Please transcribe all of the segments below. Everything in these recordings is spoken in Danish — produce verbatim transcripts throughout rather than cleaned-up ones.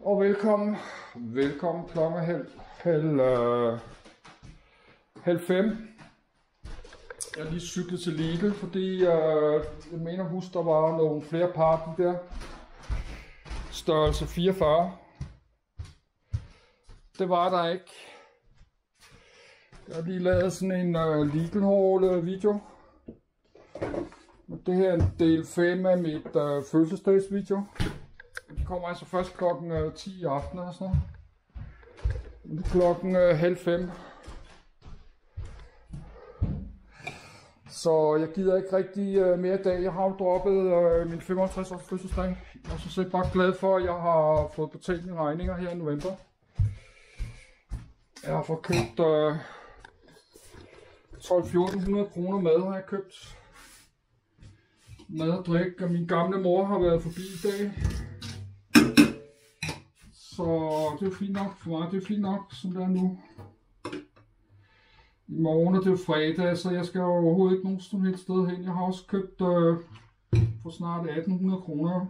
Og velkommen, velkommen klokken halv, halv, øh, halv fem. Jeg har lige cyklet til Lidl, fordi øh, jeg mener husk, der var nogle flere par der. Størrelse fireogfyrre. Det var der ikke. Jeg har lige lavet sådan en øh, Lidl haul video. Det her er en del fem af mit øh, fødselsdagsvideo. Det kommer altså først klokken øh, ti i aften eller sådan noget. Klokken øh, halv fem. Så jeg gider ikke rigtig øh, mere i dag. Jeg har jo droppet øh, min femoghalvtreds års fødselsdag. Jeg er så set bare glad for, at jeg har fået betalt mine regninger her i november. Jeg har fået købt øh, tolv til fjorten hundrede kroner mad, har jeg købt. Mad og drik, og min gamle mor har været forbi i dag. Så det er fint nok for mig, det er fint nok, som det er nu. I morgen er det jo fredag, så jeg skal overhovedet ikke nogen som helst sted hen. Jeg har også købt øh, for snart atten hundrede kroner.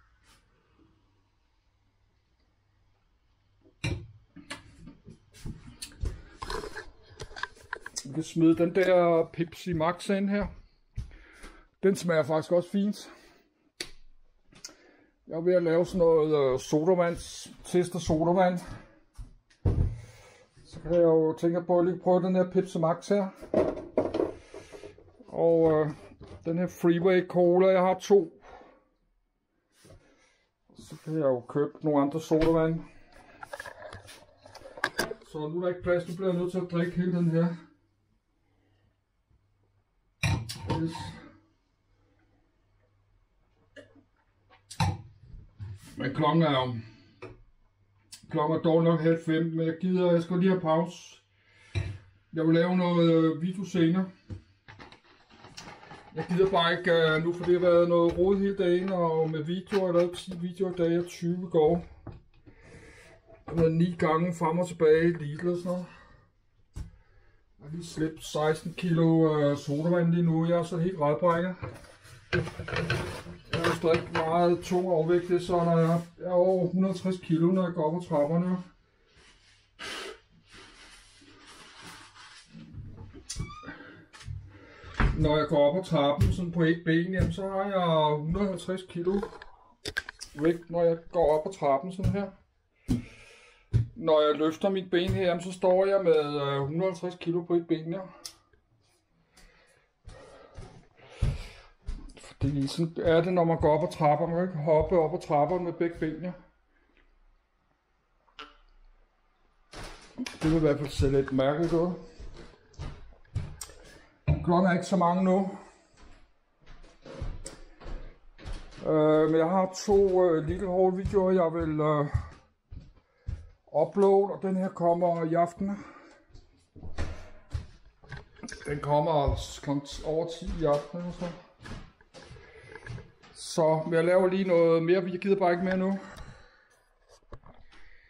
Jeg kan smide den der Pepsi Max ind her. Den smager faktisk også fint. Jeg er ved at lave sådan noget øh, sodavand, tester sodavand. Så kan jeg jo tænke på at lige prøve den her Pepsi Max her. Og øh, den her Freeway Cola, jeg har to. Så kan jeg jo købe nogle andre sodavand. Så nu er der ikke plads, nu bliver jeg nødt til at drikke hele den her. Yes. Men klokken er jo klokken er dog nok halv fem, men jeg gider, jeg skal lige have pause. Jeg vil lave noget video senere. Jeg gider bare ikke nu, for det har været noget rod hele dagen, og med videoer, jeg har lavet ti videoer i dag, og tyve går. Jeg har været ni gange frem og tilbage i Lidl og sådan noget. Jeg har lige slæbt seksten kilo øh, sodavand lige nu, jeg er så helt rædbrækket. Jeg er stadig meget tung og overvægtig, så når jeg er over et hundrede og tres kilo, når jeg går op ad trapperne. Når jeg går op ad trappen sådan på et ben, jamen, så har jeg et hundrede og halvtreds kilo vægt, når jeg går op ad trappen sådan her. Når jeg løfter mit ben her, jamen, så står jeg med et hundrede og halvtreds kilo på et ben her. Det er sådan er det, når man går op ad trapper. Man kan ikke hoppe op ad trapperne med begge ben. Ja. Det vil i hvert fald se lidt mærkeligt ud. Klokken er ikke så mange nu. Øh, men jeg har to øh, Lidl haul videoer, jeg vil øh, uploade, og den her kommer i aften. Den kommer klokken over ti i aften eller så. Så jeg laver lige noget mere, jeg gider bare ikke mere nu.